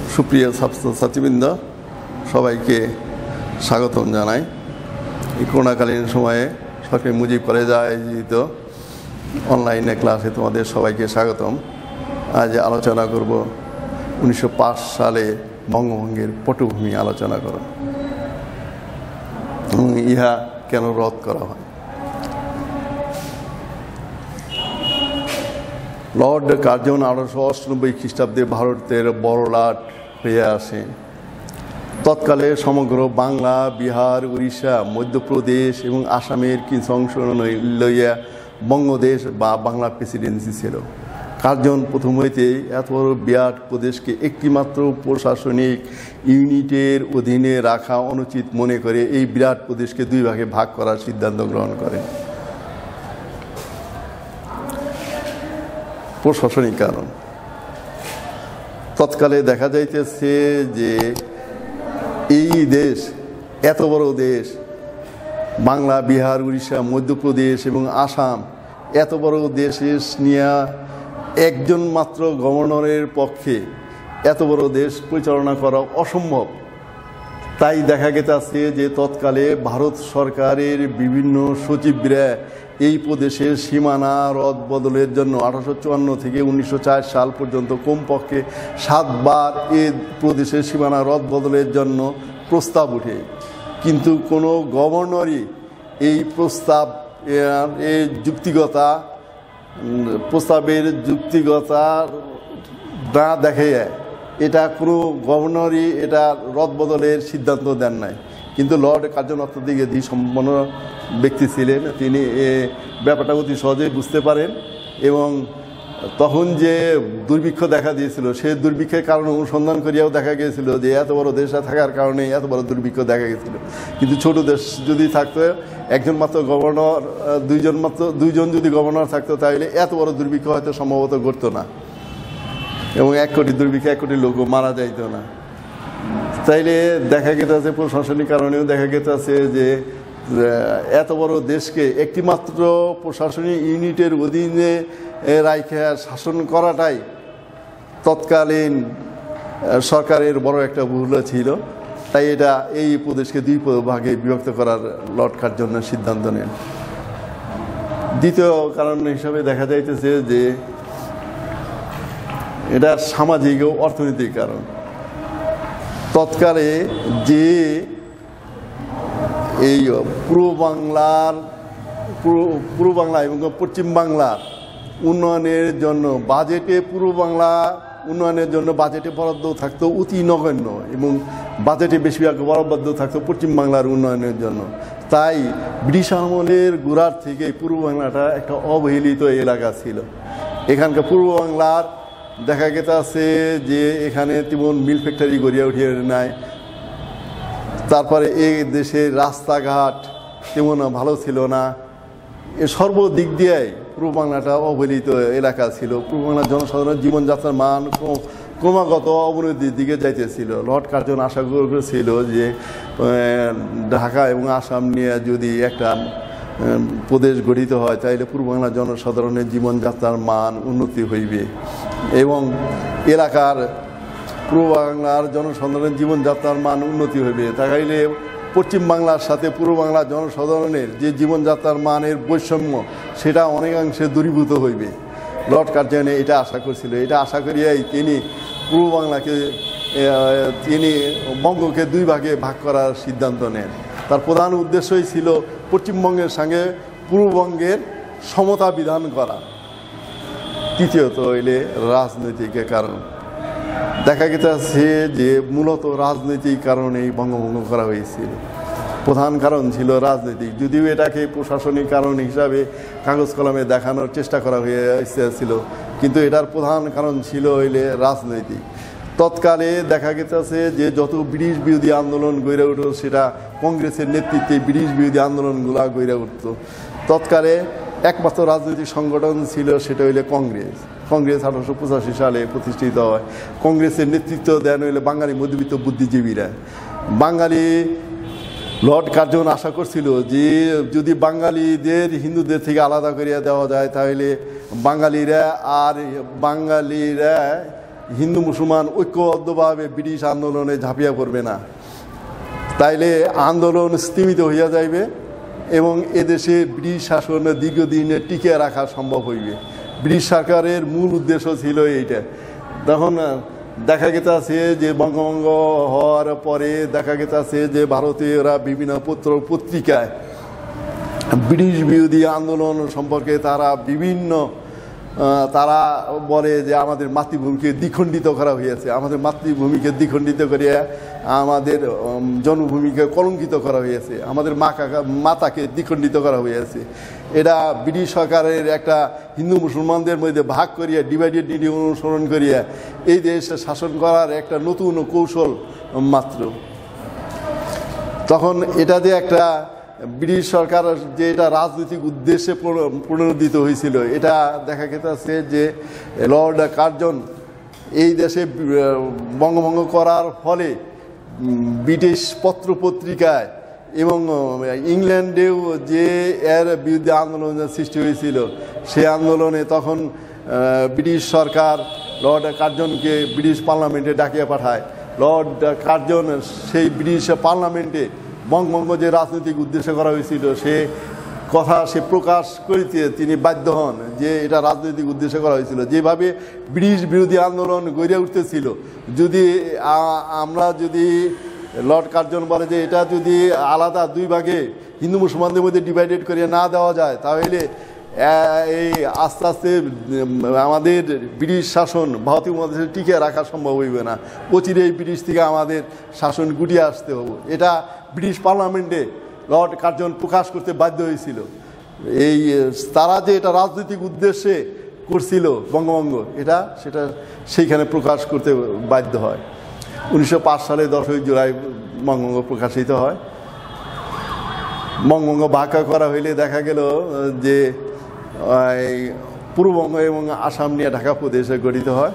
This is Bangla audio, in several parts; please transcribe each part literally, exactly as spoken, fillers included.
সুপ্রিয় ছাত্রছাত্রীবৃন্দ, সবাইকে স্বাগতম জানাই। এই করোনাকালীন সময়ে সরকারি মুজিব কলেজে আয়োজিত অনলাইনে ক্লাসে তোমাদের সবাইকে স্বাগতম। আজ আলোচনা করব উনিশশো পাঁচ সালে বঙ্গভঙ্গের পটভূমি আলোচনা করো এবং ইহা কেন রদ করা হয়। লর্ড কার্জন আঠারোশো অষ্টানব্বই খ্রিস্টাব্দে ভারতের বড়লাট হয়ে আসেন। তৎকালে সমগ্র বাংলা, বিহার, উড়িষ্যা, মধ্যপ্রদেশ এবং আসামের কিছু অংশ লইয়া বঙ্গদেশ বা বাংলা প্রেসিডেন্সি ছিল। কার্জন প্রথম হইতেই এত বড় বিরাট প্রদেশকে একটিমাত্র প্রশাসনিক ইউনিটের অধীনে রাখা অনুচিত মনে করে এই বিরাট প্রদেশকে দুই ভাগে ভাগ করার সিদ্ধান্ত গ্রহণ করেন। প্রশাসনিক কারণ, তৎকালে দেখা যাইতেছে যে এই দেশ, এত বড় দেশ, বাংলা, বিহার, উড়িষ্যা, মধ্যপ্রদেশ এবং আসাম, এত বড় দেশে নিয়ে একজন মাত্র গভর্নরের পক্ষে এত বড় দেশ পরিচালনা করা অসম্ভব। তাই দেখা গেছে যে তৎকালে ভারত সরকারের বিভিন্ন সচিবরা এই প্রদেশের সীমানা রদ বদলের জন্য আঠারোশো চুয়ান্ন থেকে উনিশশো চার সাল পর্যন্ত কমপক্ষে সাতবার এ প্রদেশের সীমানা রদ বদলের জন্য প্রস্তাব ওঠে, কিন্তু কোনো গভর্নরই এই প্রস্তাব এর যুক্তিগতা প্রস্তাবের যুক্তিগতা না দেখে এটা কোনো গভর্নরই এটা রদ বদলের সিদ্ধান্ত দেন নাই। কিন্তু লর্ড কার্জন অত্যধিক ধীসম্পন্ন ব্যক্তি ছিলেন, তিনি এ ব্যাপারটা অতি সহজেই বুঝতে পারেন এবং তখন যে দুর্ভিক্ষ দেখা দিয়েছিল সেই দুর্ভিক্ষের কারণ অনুসন্ধান করিয়াও দেখা গিয়েছিল যে এত বড় দেশে থাকার কারণে এত বড় দুর্ভিক্ষ দেখা গেছিল। কিন্তু ছোট দেশ যদি থাকতো, একজন মাত্র গভর্নর, দুইজন মাত্র দুইজন যদি গভর্নর থাকতো, তাহলে এত বড় দুর্ভিক্ষ হয়তো সম্ভবত ঘটতো না এবং এক কোটি দুর্ভিক্ষে এক কোটি লোকও মারা যাইতো না। তাইলে দেখা গেছে প্রশাসনিক কারণেও দেখা গেছে যে এত বড় দেশকে একটিমাত্র প্রশাসনিক ইউনিটের অধীনে রাইখে শাসন করাটাই তৎকালীন সরকারের বড় একটা ভুল ছিল। তাই এটা এই প্রদেশকে দুই ভাগে বিভক্ত করার লর্ড কার্জনের সিদ্ধান্ত নেন। দ্বিতীয় কারণ হিসাবে দেখা যাইতেছে যে এটা সামাজিক ও অর্থনৈতিক কারণ। তৎকালে যে এই পূর্ব বাংলার পূর্ব বাংলা এবং পশ্চিম বাংলার উন্নয়নের জন্য বাজেটে পূর্ব বাংলা উন্নয়নের জন্য বাজেটে বরাদ্দ থাকতো অতি নগণ্য এবং বাজেটে বেশিরভাগ বরাদ্দ থাকতো পশ্চিম বাংলার উন্নয়নের জন্য। তাই ব্রিটিশ আমলের গোড়ার থেকে পূর্ব বাংলাটা একটা অবহেলিত এলাকা ছিল। এখানকার পূর্ব বাংলার দেখা গেছে যে এখানে তেমন মিল ফ্যাক্টরি গড়িয়া উঠিয়ে নেয়। তারপরে এই দেশের রাস্তাঘাট তেমন ভালো ছিল না। এ সর্বদিক দিয়েই পূর্ব বাংলাটা অবহেলিত এলাকা ছিল। পূর্ব বাংলার জনসাধারণের জীবনযাত্রার মান ক্রমাগত অবনতির দিকে যাইতেছিল। লর্ড কার্জন আশা করেছিল যে ঢাকা এবং আসাম নিয়ে যদি একটা প্রদেশ গঠিত হয় তাহলে পূর্ব বাংলার জনসাধারণের জীবনযাত্রার মান উন্নতি হইবে এবং এলাকার পূর্ব বাংলার জনসাধারণের জীবনযাত্রার মান উন্নতি হইবে। তাইলে পশ্চিম বাংলার সাথে পূর্ব বাংলার জনসাধারণের যে জীবনযাত্রার মানের বৈষম্য সেটা অনেকাংশে দূরীভূত হইবে। লর্ড কার্জন এটা আশা করছিল। এটা আশা করিয়াই তিনি পূর্ব বাংলাকে তিনি বঙ্গকে দুই ভাগে ভাগ করার সিদ্ধান্ত নেন। তার প্রধান উদ্দেশ্যই ছিল পশ্চিমবঙ্গের সঙ্গে পূর্ববঙ্গের সমতা বিধান করা। তৃতীয়ত হইলে রাজনৈতিক কারণ। দেখা গেছে যে মূলত রাজনৈতিক কারণেই বঙ্গভঙ্গ করা হয়েছিল। প্রধান কারণ ছিল রাজনৈতিক, যদিও এটাকে প্রশাসনিক কারণ হিসাবে কাগজ কলমে দেখানোর চেষ্টা করা হয়েছিল, কিন্তু এটার প্রধান কারণ ছিল হইলে রাজনৈতিক। তৎকালে দেখা গেছে যে যত ব্রিটিশ বিরোধী আন্দোলন গড়ে উঠত সেটা কংগ্রেসের নেতৃত্বে ব্রিটিশ বিরোধী আন্দোলনগুলো গড়ে উঠত। তৎকালে একমাত্র রাজনৈতিক সংগঠন ছিল সেটা হইলে কংগ্রেস। কংগ্রেস আঠারোশো পঁচাশি সালে প্রতিষ্ঠিত হয়। কংগ্রেসের নেতৃত্ব দেন হইলে বাঙালি মধ্যবিত্ত বুদ্ধিজীবীরা। বাঙালি লর্ড কার্জন আশা করছিল যে যদি বাঙালিদের হিন্দুদের থেকে আলাদা করিয়া দেওয়া যায় তাহলে বাঙালিরা আর বাঙালিরা হিন্দু মুসলমান ঐক্যবদ্ধভাবে ব্রিটিশ আন্দোলনে ঝাঁপিয়ে পড়বে না, তাইলে আন্দোলন স্তীমিত হইয়া যাইবে এবং এদেশে ব্রিটিশ শাসন দীর্ঘদিন টিকিয়ে রাখা সম্ভব হইবে। ব্রিটিশ সরকারের মূল উদ্দেশ্য ছিল এইটা। তখন দেখা গেছে যে বঙ্গভঙ্গ হওয়ার পরে দেখা গেছে যে ভারতীয়রা বিভিন্ন পত্র পত্রিকায় ব্রিটিশ বিরোধী আন্দোলন সম্পর্কে তারা বিভিন্ন তারা বলে যে আমাদের মাতৃভূমিকে দ্বিখণ্ডিত করা হয়েছে, আমাদের মাতৃভূমিকে দ্বিখণ্ডিত করিয়া আমাদের জন্মভূমিকে কলঙ্কিত করা হয়েছে, আমাদের মা কাকা মাতাকে দ্বিখণ্ডিত করা হয়েছে। এটা ব্রিটিশ সরকারের একটা হিন্দু মুসলমানদের মধ্যে ভাগ করিয়া ডিভাইডেড নীতি অনুসরণ করিয়া এই দেশ শাসন করার একটা নতুন কৌশল মাত্র। তখন এটা যে একটা ব্রিটিশ সরকার যে এটা রাজনৈতিক উদ্দেশ্যে প্রণোদিত হয়েছিল, এটা দেখা গেছে যে লর্ড কার্জন এই দেশে বঙ্গভঙ্গ করার ফলে ব্রিটিশ পত্রপত্রিকায় এবং ইংল্যান্ডেও যে এর বিরুদ্ধে আন্দোলন সৃষ্টি হয়েছিল, সেই আন্দোলনে তখন ব্রিটিশ সরকার লর্ড কার্জনকে ব্রিটিশ পার্লামেন্টে ডাকিয়ে পাঠায়। লর্ড কার্জন সেই ব্রিটিশ পার্লামেন্টে বঙ্গভঙ্গ যে রাজনৈতিক উদ্দেশ্য করা হয়েছিল সে কথা সে প্রকাশ করিতে তিনি বাধ্য হন যে এটা রাজনৈতিক উদ্দেশ্য করা হয়েছিল। যেভাবে ব্রিটিশ বিরোধী আন্দোলন গড়ে উঠতেছিল, যদি আমরা যদি লর্ড কার্জন বলে যে এটা যদি আলাদা দুই ভাগে হিন্দু মুসলমানদের মধ্যে ডিভাইডেড করিয়ে না দেওয়া যায়, তাহলে এই আস্তে আস্তে আমাদের ব্রিটিশ শাসন ভারতীয় উপমহাদেশে টিকে রাখা সম্ভব হইবে না, অচিরেই ব্রিটিশ থেকে আমাদের শাসন গুটিয়ে আসতে হবে। এটা ব্রিটিশ পার্লামেন্টে লর্ড কার্জন প্রকাশ করতে বাধ্য হয়েছিল। এই তারা যে এটা রাজনৈতিক উদ্দেশ্যে করছিল বঙ্গভঙ্গ, এটা সেটা সেইখানে প্রকাশ করতে বাধ্য হয়। উনিশশো পাঁচ সালে দশই জুলাই বঙ্গভঙ্গ প্রকাশিত হয়। বঙ্গভঙ্গ ভাগ করা হইলে দেখা গেল যে পূর্ববঙ্গ এবং আসাম নিয়ে ঢাকা প্রদেশে গঠিত হয়।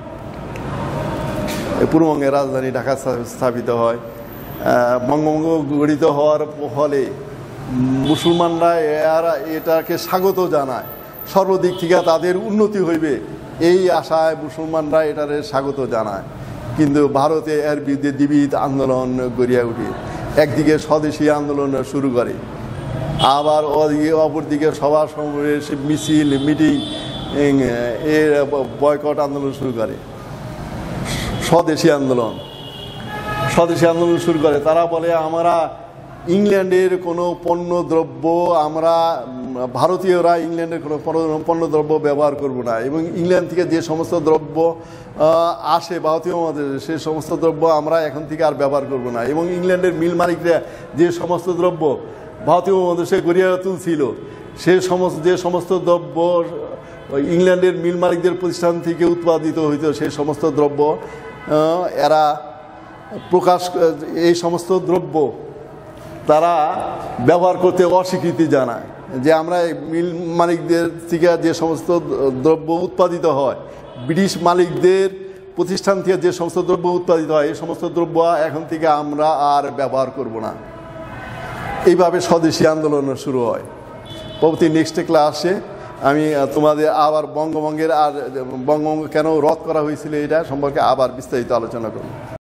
পূর্ববঙ্গের রাজধানী ঢাকা স্থাপিত হয়। বঙ্গভঙ্গ গঠিত হওয়ার ফলে মুসলমানরা এরা এটাকে স্বাগত জানায়, সর্বদিক থেকে তাদের উন্নতি হইবে এই আশায় মুসলমানরা এটারে স্বাগত জানায়। কিন্তু ভারতে এর বিরুদ্ধে দ্বিবিধ আন্দোলন গড়িয়া উঠে, একদিকে স্বদেশী আন্দোলন শুরু করে, আবার ওদিকে অপরদিকে সভা সমাবেশ মিছিল মিটিং এর বয়কট আন্দোলন শুরু করে। স্বদেশী আন্দোলন স্বদেশী আন্দোলন শুরু করে তারা বলে আমরা ইংল্যান্ডের কোনো পণ্য দ্রব্য আমরা ভারতীয়রা ইংল্যান্ডের কোনো পণ্য দ্রব্য ব্যবহার করব না, এবং ইংল্যান্ড থেকে যে সমস্ত দ্রব্য আসে ভারতীয় আমাদের সে সমস্ত দ্রব্য আমরা এখন থেকে আর ব্যবহার করব না, এবং ইংল্যান্ডের মিল মালিকরা যে সমস্ত দ্রব্য ভারতীয় উপমহাদেশে গড়িয়ে তুলছিল সে সমস্ত যে সমস্ত দ্রব্য ইংল্যান্ডের মিল মালিকদের প্রতিষ্ঠান থেকে উৎপাদিত হইত সেই সমস্ত দ্রব্য এরা প্রকাশ এই সমস্ত দ্রব্য তারা ব্যবহার করতে অস্বীকৃতি জানায় যে আমরা মিল মালিকদের থেকে যে সমস্ত দ্রব্য উৎপাদিত হয়, ব্রিটিশ মালিকদের প্রতিষ্ঠান থেকে যে সমস্ত দ্রব্য উৎপাদিত হয় এই সমস্ত দ্রব্য এখন থেকে আমরা আর ব্যবহার করব না। এইভাবে স্বদেশী আন্দোলন শুরু হয়। পরবর্তী নেক্সট ক্লাসে আমি তোমাদের আবার বঙ্গভঙ্গের আর বঙ্গভঙ্গ কেন রদ করা হয়েছিল এটা সম্পর্কে আবার বিস্তারিত আলোচনা করব।